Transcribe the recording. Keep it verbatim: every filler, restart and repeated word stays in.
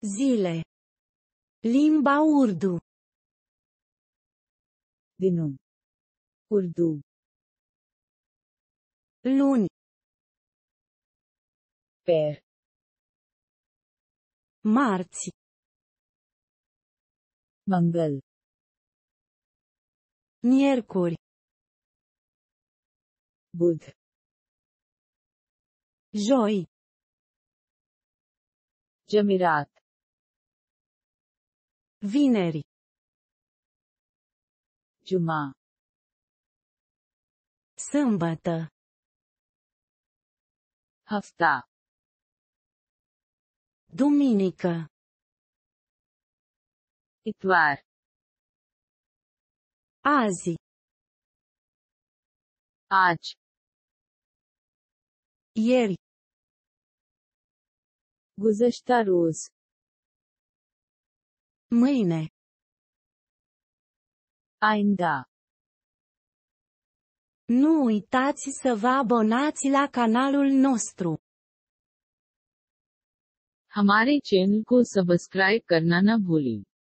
Zile. Limba urdu. दिनों, उर्दू, Luni. पैर, Marți. मंगल, Miercuri. बुध, Joi. जमेरात, Vineri. जुमा, Sâmbătă. हफ्ता, Duminică. इतवार, Azi. आज, Ieri. गुज़श्ता रोज, Mâine. आइंदा, Nu uitați să vă abonați la canalul nostru. हमारे चैनल को सब्सक्राइब करना न भूलें।